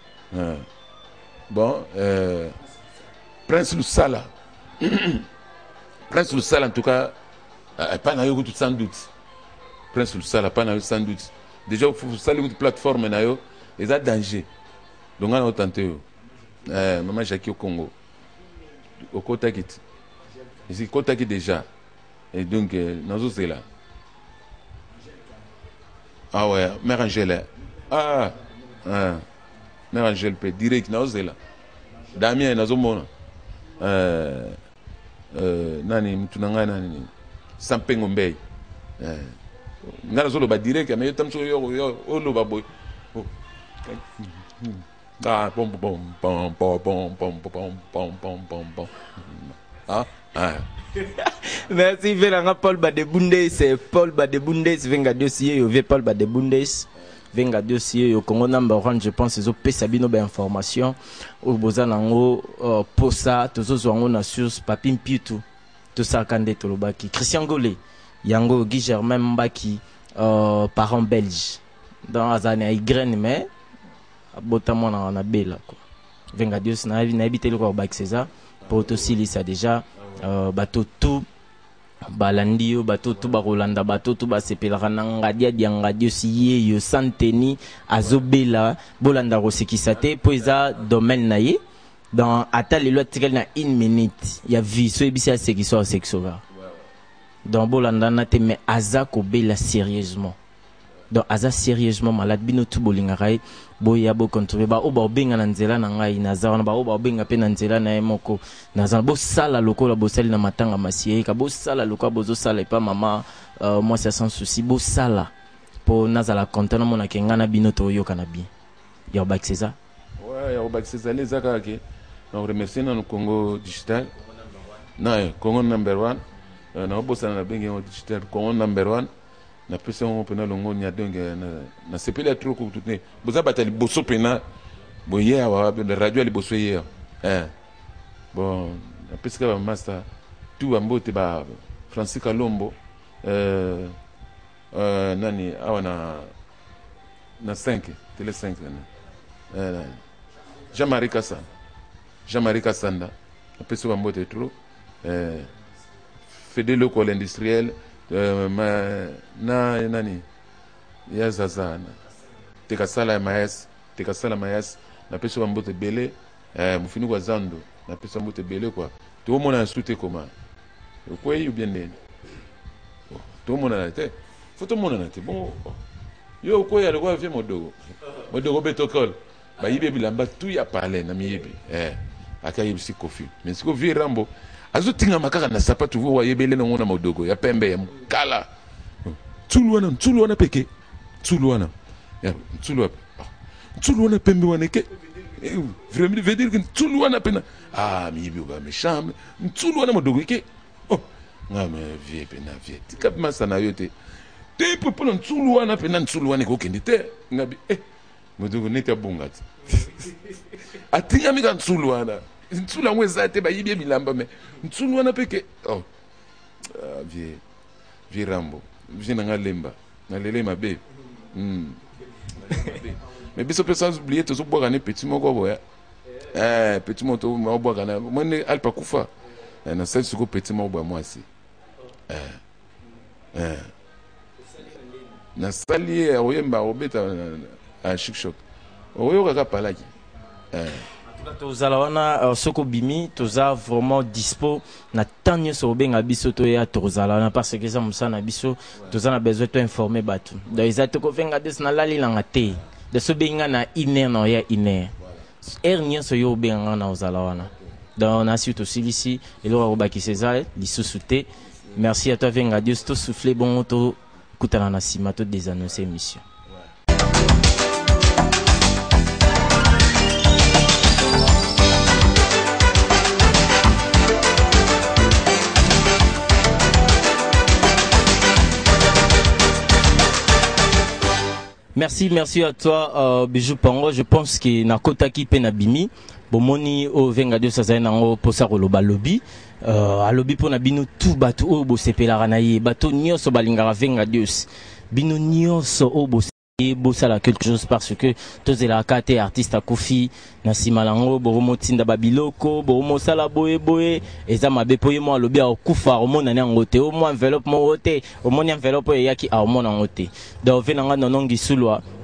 bon euh Prince Lusala Prince Lusala en tout cas pas na yo tout sans doute Prince Lusala pas na yo sans doute déjà faut saluer une plateforme na yo et ça danger. Donc on a tenté. Euh, maman Jackie au Congo. Au Kotakit. Ici Kotakit déjà. Et donc nous c'est là. Ah ouais, Mère Angèle. Ah. Ah. Mère Angèle peut direct nous c'est là. Damien nazo mona. Euh euh nani mtunanga nani. Sampengo Mbey. Euh ngana zolo ba direct mais yotam so yo yo olo ba boy. Ah, pom pom pom pom pom pom pom pom pom pom pom. Ah, ah. Merci Venanga Paul Badebundes, c'est Paul Badebundes, venga dossier, yo ve Paul Badebundes, venga dossier, yo Congo number one, je pense, ils ont payé Sabino ba information, au Bozanango, Posa, tous aux wango na source, Papim Pitu, tout ça kande tolobaki, Christian Golé, Yango Guy Germain Mbaki, parents belges, dans Azania Igraine, mais botamon na na bela quoi venga dios na na habité le quoi bac César pour aussi lisa déjà euh bateau tout balandio bateau tout ba Rolanda bateau tout ba sepelaka nanga dia dianga dios ye yo santeni azobela bolanda rosekisa te poeza domaine naie dans ata les lois tikel na une minute il y a vie so ebisa sekiso sexuel dans bolanda na te mais azako bela sérieusement. Donc aza sérieusement malade bino tout bolingarai boya bo contrôler ba oba obenga na nzela na ngai nazana ba oba obenga pe na nzela na emoko nazana bo sala lokola bo sali na matanga masie ka bo sala lokola bozo sala pa mama euh, moi c'est sans souci bo sala po nazala content mona kenga na bino to yoka na bien ya ba César ouais ya ba César les aka ke on remercie na Congo digital na Congo number one na bo sala na benga digital Congo number one na pesa on pena longo nya donc na na sepela trop ko tout ne boza batali boso pena boye wa de radio ali boso hier eh bon na pesa ba master tout ambote ba Francis Kalombo euh euh nani awana na cinq télé cinq euh Jean-Marie Kassa Jean-Marie Kassanda na pesa ba mbote trop euh fédé local industriel Euh, ma na nani ya zazana tekasala maes tekasala maes na peso bambote belé euh mufini kwa zando na peso bambote belé quoi to mona sute comment quoi you bien né to mona na te photo mona na te bon yo quoi ya quoi fait modogo modogo betokol ba yibe bilamba tout ya parler na miyebi eh akayi psikofi mais sikofi rambo azo tinga makaka na sapatu vo wa yebele na ngona modogo ya pembe ya mkala tsulwana tsulwana peke tsulwana ya tsulwa tsulwana pembe wana ke vraiment veut dire que tsulwana pena ah mi bi ba méchant tsulwana modogo ke oh nga me vie pena vie tikap masana yote te popo tsulwana pena tsulwana ko kendite ngabi eh modogo neta bongati atinga mi kan tsulwana ntula mweza te ba yibye bilamba me ntulu wana peke oh uh, vie vie rambo vie na ngalemba na lele mabe mm mais biso personne oublier to so boka ne petit moko boya eh petit moto mo boka na mone alpa kufa na sel suko petit mo boya moi si eh eh na sali oyemba obeta a chic shop oyoka ka palaki eh tozala wana soko bimi toza vraiment dispo na tanya so benga biso to ya tozala wana parce que ça musana biso toza na besoin to informer batu donc ils to ko venga des na lali langa te de so benga na iner na ya iner er nyen so yo benga na ozala wana donc na suite aussi ici et le roba qui César lisusuté merci à toi venga Dieu to souffler bon to kutana na sima to désannoncer mission. Merci, merci à toi, euh, Bijou Pango. Je pense que na kotaki pe na bimi. Bomoni o venga de sa zaina ngo posa ko loba lobby. Euh, a lobby po na bino tout batu o bo sepela na ye. Bato nyonso balingara venga Dios. Bino nyonso o bo bosala quelque chose parce que tozela kate artiste akufi na simalango boromo tinda babiloko boromo sala boye boye eza mabe poye mo alobi akufa omona na ngote o mo enveloppe mo ote omoni enveloppe yaki a omona ngote donc venanga nonongi sulwa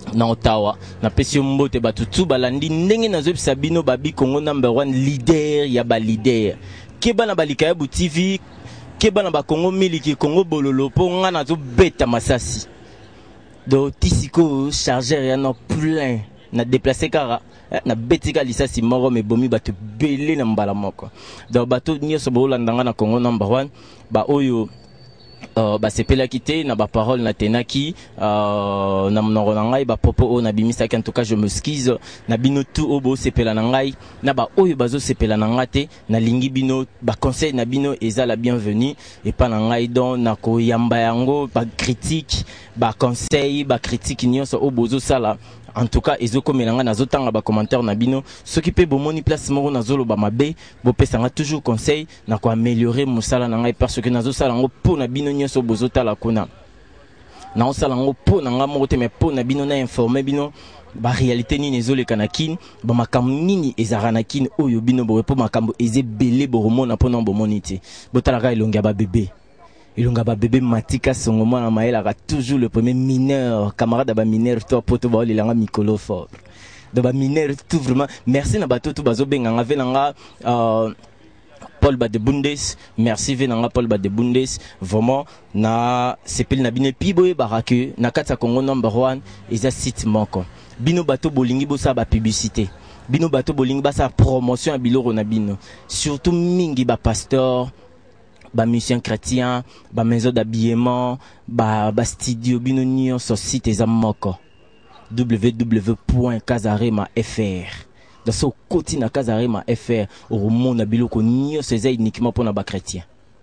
na Ottawa na pesi mbote batutu balandi ndenge na zob sabino babi Congo number one leader ya ba leader keba na balika ya bu T V keba na ba Congo miliki Congo bololo po nga na zo beta masasi do tisiko chargeur ya no plein na déplacer kara na betika lisasi moro me bomi batu belé na mbala moko do bato nyoso bolandanga na Congo number one ba oyo Uh, ba sepela kité na ba parole na tenaki uh, na mnoro na ngai ba popo o na bimisa en tout cas je m'excuse na bino tout obo sepela na ngai na ba oyo bazo sepela na ngate na lingi bino ba conseil na bino eza la bienvenue et pas na ngai don na ko yamba yango ba critique ba conseil ba critique nyonso obozo sala en tout cas ezo komelanga na zotanga ba commentaire na bino ce qui peut bomoni place moko na zolo ba mabe bo pesanga toujours conseil na ko améliorer musala na ngai parce que nazo sala ngo po na bino nyonso bozo tala kuna na osala ngo po na nga moko te mais po na bino na informer bino ba réalité ni nezole kanakin ba makambo nini ezara na kin oyo bino bo po makambo eze belé bo romona po na bomoni te botala ka ilonga ba bébé ilonga ba bébé matika songo na maela ka toujours le premier mineur camarade ba mineur toi poto ba lelanga mikolo fort de ba mineur tout vraiment merci na bato tout bazo benga nga venanga euh Paul Bade Bundes merci venanga Paul Bade Bundes vraiment na sepel na bine piboye barake na kata Congo number one eza site moko bino bato bolingi bosa ba publicité bino bato bolingi basa promotion ya biloro na bino surtout mingi ba pasteur ba musicien chrétien ba maison d'habillement ba ba studio bino nyonso site eza moko w w w point kazarema point f r dans ce côté na kazarema point f r au monde na biloko nyonso eza uniquement pour na ba chrétien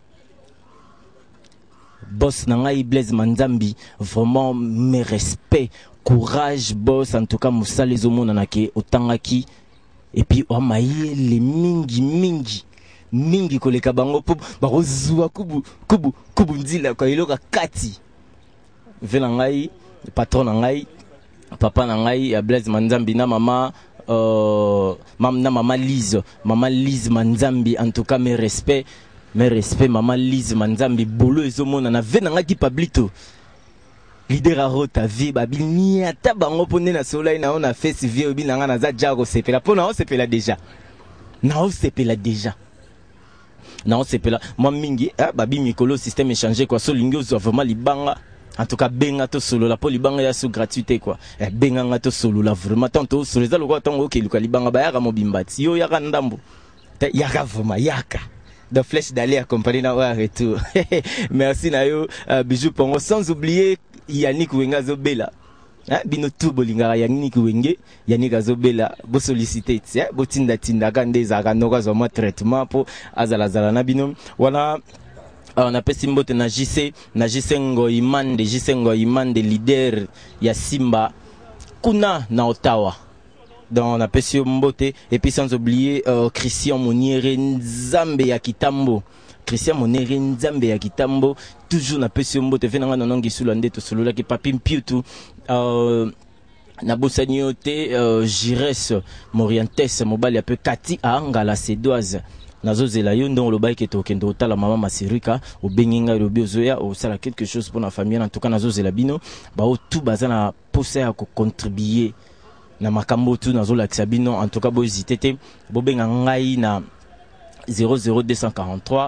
boss na ngai Blaise Manzambi vraiment mes respects courage boss en tout cas musale zo mona na ke otangaki et puis o maile mingi mingi mingi koleka bango po bakozwa kubu kubu kubu ndila kwa iloka kati vela ngai patron na ngai papa na ngai Blaise Manzambi na mama euh mam na mama Lise mama Lise Manzambi en tout cas mes respects mes respects mama Lise Manzambi bolo ezomona na vena ngaki pablito leader a rota vie babil ni ata bango pone na soleil na on a fait si vie obi nanga na za jago sepela pona on sepela déjà na on sepela déjà non c'est pas moi mingi ah babi mikolo système échangé quoi so lingi ozo vraiment libanga en tout cas benga to solo la po libanga ya sous gratuité quoi eh benga nga to solo la vraiment tanto solo za lokwa tango ke luka libanga ba yaka mobimbati yo yaka ndambo ta yaka vraiment yaka de flèche d'aller accompagner na wa retour merci na yo uh, bijou pongo sans oublier Yannick Wenga Zobela hein bino tout bolinga Yannick Wenge Yannick Azobela bo solliciter hein bo tinda tinda kande za kanoka zo mo traitement pour azala zala na bino voilà on appelle Simbote na J C na J C Ngoimande J C Ngoimande leader ya Simba kuna na Ottawa dans on appelle Simbote et puis sans oublier euh, Christian Moniere Nzambe ya Kitambo Christian Monere Nzambe ya Kitambo toujours na pesi mbote venanga na nongi sulande to solola ki papi mpiutu euh na bosaniote euh, Jires Morientes mobali ape Kati Angala Sedoise nazozela yo ndon lobai ke to kendo tala mama Masirika o benginga lobi ozoya o sala quelque chose pour la famille en tout cas nazozela bino ba o tout bazana pousser à contribuer na makambo tout nazola kisabino en tout cas bo hésiter bo benga ngai na zéro zéro deux cent quarante-trois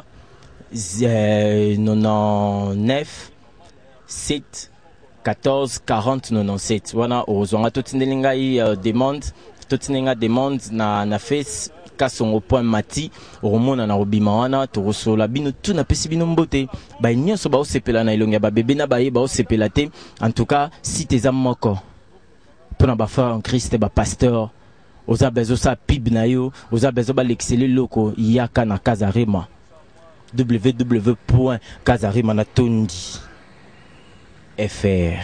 quatre-vingt-dix-neuf sept quatorze quarante quatre-vingt-dix-sept wana ozonga totindelinga i uh, demande totinenga demande na na face kasongo point mati oromona na robima wana torosola bino tout na pesi bino mbote ba nyonso ba osepela na ilonga ba bébé na ba ye ba osepela te en tout cas si tes amoko pona ba frère en Christ ba pasteur oza bezo sa pib na yo oza bezo ba l'exceller loko yaka na Kazarema w w w point kazarema na tondi f r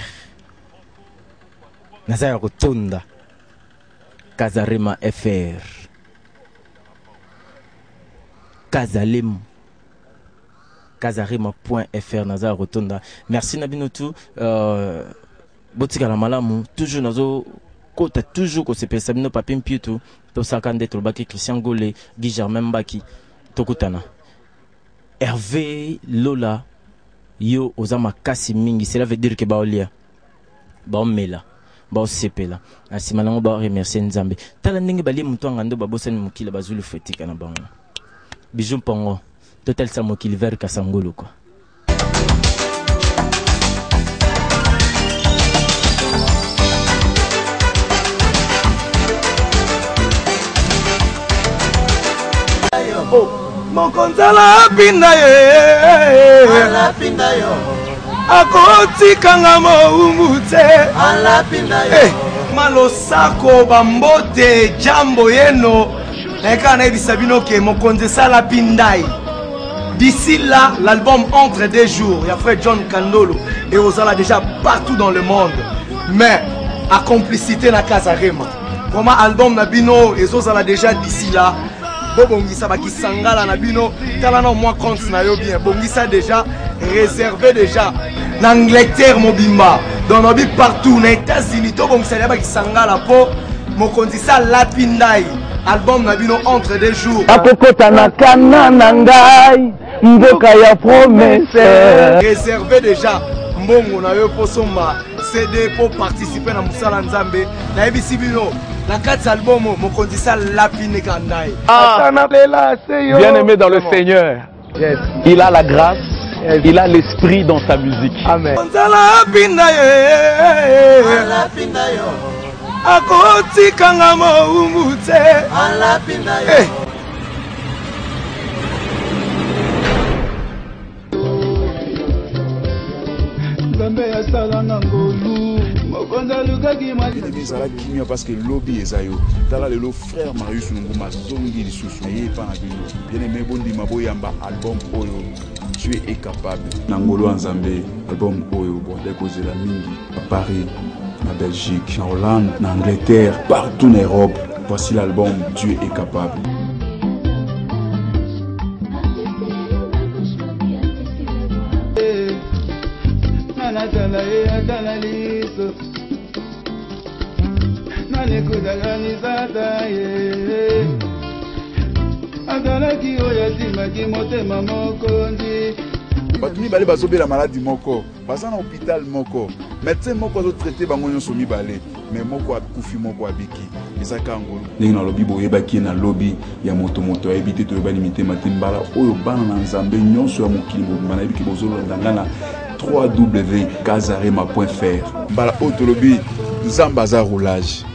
nazaya kotonda Kazarema F R Kazalem Kazarema point f r nazaya kotonda merci na bino tout euh botika la malamu toujours nazo kota toujours ko sepesa bino papi mpiutu to sakande to baki Christian Gole Guy Germain Mbaki tokutana Hervé Lola yo ozama kasi mingi cela veut dire que baolia baomela ba osepela asima nango ba remercier Nzambe tala ndenge bali mutu ngando babosani mukila bazulu fetika na bango bijou mpongo total sa mokili ver kasangolo quoi. Oh, mon konzala pinda ye ala pinda yo akoti kanga mo umute ala pinda yo eh malosako bambote jambo yeno eka na bisabino ke mon konzala pindai. D'ici là, l'album entre des jours. Il y a frère John Kandolo et Ozala déjà partout dans le monde. Mais à complicité na Kazarema. Comment album Nabino et Ozala déjà d'ici là. Bobongisa baki sangala Nabino. Talana au moins compte na yo bien. Bongisa déjà réservé déjà. L'Angleterre mobimba. Dans nos villes partout. Aux États-Unis. Bongisa baki sangala po. Mokondisa Lapindai. Album Nabino entre des jours. Akokota na kana nangai. Mboka ya promesse réservé déjà mbongo na yo posomba C D pour participer na musala nzambe na ebisi bino na quatre album mokondisa lapine kandai. Ah, bien aimé dans le Seigneur. Yes. Il a la grâce, yes. Il a l'esprit dans sa musique. Amen. Akoti kanga mo umute alapinda yo. Parce que lobby est ayo. Tala le frère Marius Nunguma zongi lisusu ye pa na bino. Bien aimé bondi maboyamba album oyo. Tu es capable. Nangolo Nzambe album oyo bon déposer la mingi à Paris, en Belgique, en Hollande, en Angleterre, partout en Europe. Voici l'album Tu es capable. Batumi balé bazobe la maladie moko, baza na hôpital moko, médecin moko zo traité bango nyonso mibale, mais moko akufi moko abiki. Ezaka ngolo. Ndenge na lobby boye baki na lobby ya moto moto a éviter to ba limiter matimbala oyo bana na Nzambe nyonso ya mokili bana biki bozolo ndangana w w w point kazarema point f r. Bala otolobi Nzamba za roulage.